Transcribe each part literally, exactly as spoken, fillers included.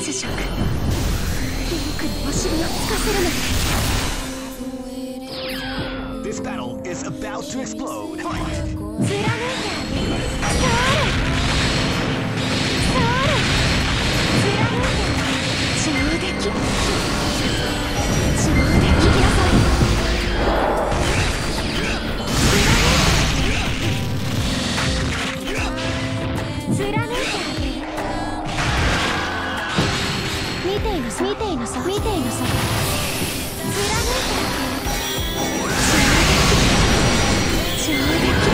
主食。リンクにお尻をつかせるの。 This battle is about to explode. Fight! 貫いてあげる。さあれさあれ貫いてあげる。上出来上出来行きなさい。貫いてあげる。見ていなさい見ていなさい見ていなさい。貫いてあげる。上出来上出来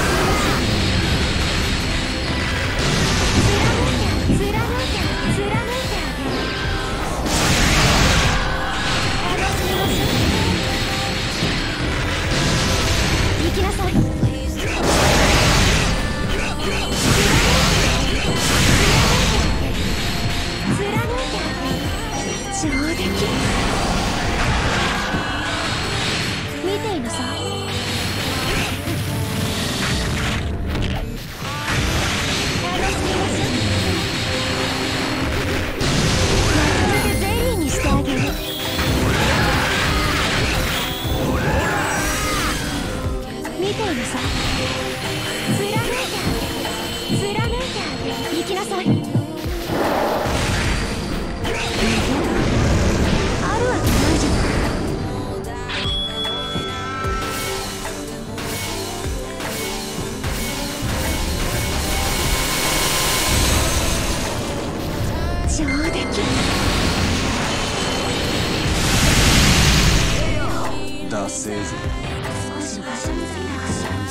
貫いてあげる。貫いてあげる。貫いてあげる。行きなさい。上出来見ていなさい。まとめてゼリーにしてあげる。見ていなさい。貫いてあげる。貫いてあげる。行きなさい。あるわけないじゃない。上出来ダセーぞ。 少し場所についたかしら。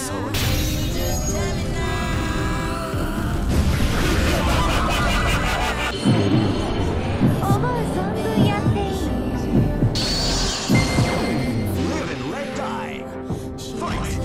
思う存分やっていい。 Live and let die. Fight!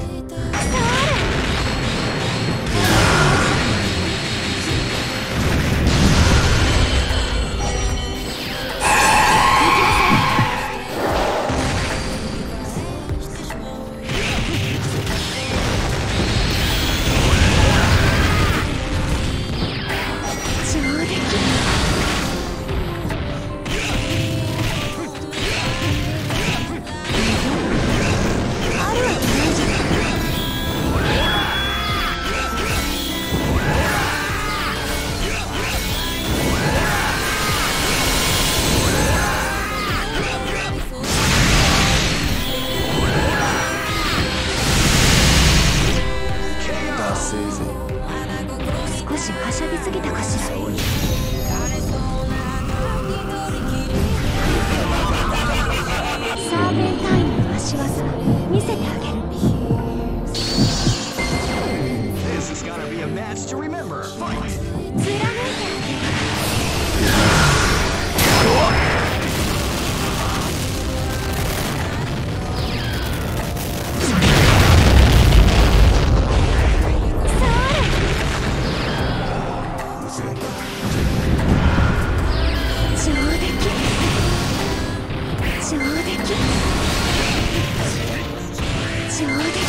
少しはしゃぎすぎたかしら。サーメンタイムの足技見せてあげる。This is gonna be a match to remember. Fight! 貫いてあげる。上出来上出来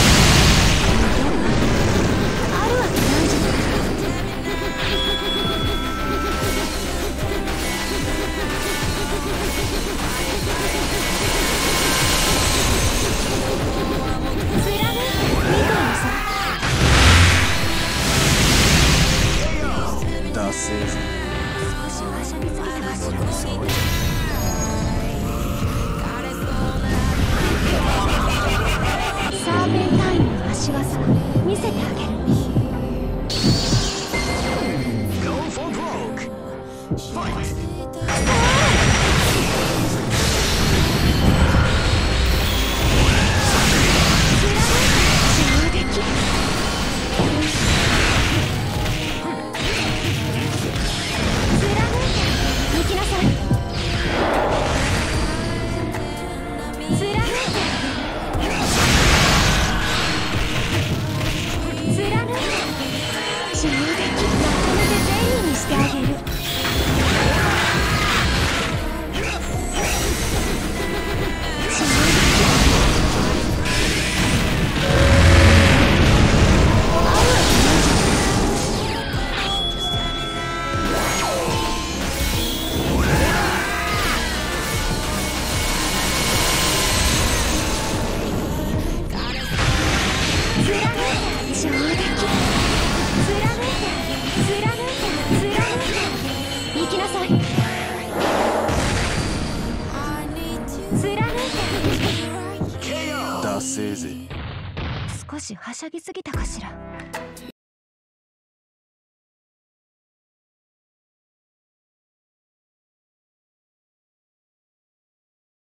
あるわけないじゃない。貫いて見ていなさい。 ダセーぞ。 少しはしゃぎすぎたかしら。サーメンタイムの足技見せてあげる。 Go for broke. Fight! 上出来行きなさい。貫いて貫いて上出来まとめてゼリーにしてあげる。上出来せいぜい。 少しはしゃぎすぎたかしら。